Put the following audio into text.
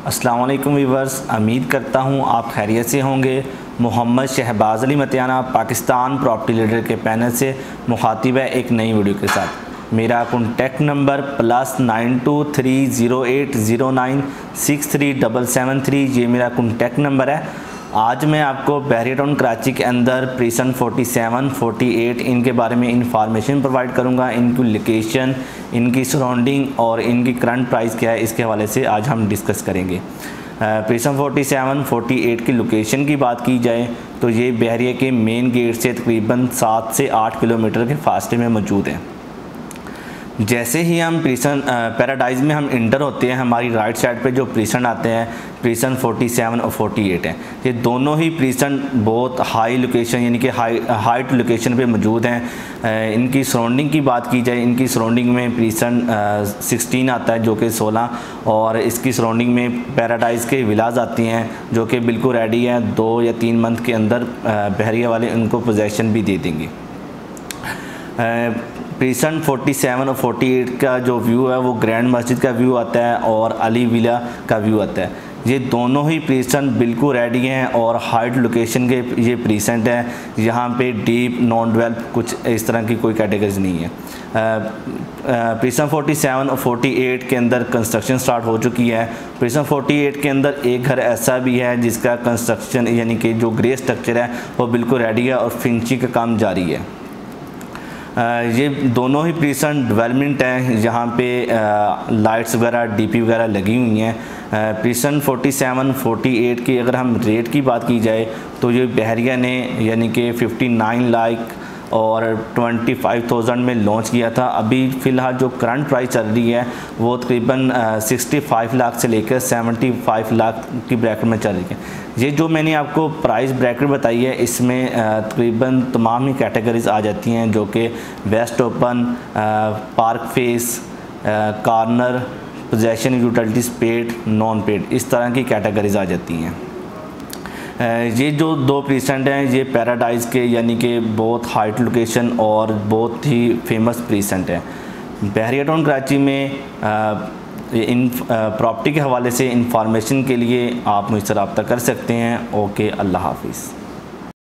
अस्सलाम वालेकुम वीवर्स, उम्मीद करता हूँ आप खैरियत से होंगे। मोहम्मद शहबाज अली मतियाना पाकिस्तान प्रॉपर्टी लीडर के पैनल से मुखातिब है एक नई वीडियो के साथ। मेरा कॉन्टैक्ट नंबर +923086373773 ये मेरा कॉन्टैक्ट नंबर है। आज मैं आपको बहरिया टाउन कराची के अंदर प्रीसन 47, 48 इनके बारे में इंफॉर्मेशन प्रोवाइड करूंगा। इनकी लोकेशन, इनकी सराउंडिंग और इनकी करंट प्राइस क्या है, इसके हवाले से आज हम डिस्कस करेंगे। प्रीसन 47, 48 की लोकेशन की बात की जाए तो ये बहरिया के मेन गेट से तकरीबन 7 से 8 किलोमीटर के फासले में मौजूद है। जैसे ही हम प्रीसन पैराडाइज़ में हम इंटर होते हैं, हमारी राइट साइड पे जो प्रीसन आते हैं प्रीसन 47 और 48 हैं। ये दोनों ही प्रीसन बहुत हाई लोकेशन यानी कि हाइट लोकेशन पे मौजूद हैं। इनकी सराउंडिंग की बात की जाए, इनकी सराउंडिंग में प्रीसन 16 आता है जो कि 16, और इसकी सराउंडिंग में पैराडाइज़ के विलाज आती हैं जो कि बिल्कुल रेडी हैं। 2 या 3 मंथ के अंदर बहरिया वाले उनको पोजेसन भी दे देंगे। प्रीसन 47 और 48 का जो व्यू है वो ग्रैंड मस्जिद का व्यू आता है और अली विला का व्यू आता है। ये दोनों ही प्रीसन बिल्कुल रेडी हैं और हाइट लोकेशन के ये प्रीसेंट हैं। यहाँ पे डीप नॉन डेवलप कुछ इस तरह की कोई कैटेगरीज नहीं है। प्रीसन 47 और 48 के अंदर कंस्ट्रक्शन स्टार्ट हो चुकी है। प्रीसन 48 के अंदर एक घर ऐसा भी है जिसका कंस्ट्रक्शन यानी कि जो ग्रे स्ट्रक्चर है वो बिल्कुल रेडी है और फिनिशिंग का काम जारी है। ये दोनों ही प्रीसन डेवलपमेंट हैं, यहाँ पे लाइट्स वगैरह डीपी वगैरह लगी हुई हैं। प्रीसन 47, 48 की अगर हम रेट की बात की जाए तो ये बहरिया ने यानी कि 59 लाख और 25,000 में लॉन्च किया था। अभी फ़िलहाल जो करंट प्राइस चल रही है वो तकरीबन 65 लाख से लेकर 75 लाख की ब्रैकेट में चल रही है। ये जो मैंने आपको प्राइस ब्रैकेट बताई है इसमें तकरीबन तमाम ही कैटेगरीज आ जाती हैं जो कि west open, park face, corner, possession utilities paid, non paid, इस तरह की कैटेगरीज आ जाती हैं। ये जो 2 प्रीसेंट हैं ये पैराडाइज़ के यानी कि बहुत हाइट लोकेशन और बहुत ही फेमस प्रीसेंट हैं। बहरिया टाउन कराची में इन प्रॉपर्टी के हवाले से इंफॉर्मेशन के लिए आप मुझसे रब्ता कर सकते हैं। ओके, अल्लाह हाफिज़।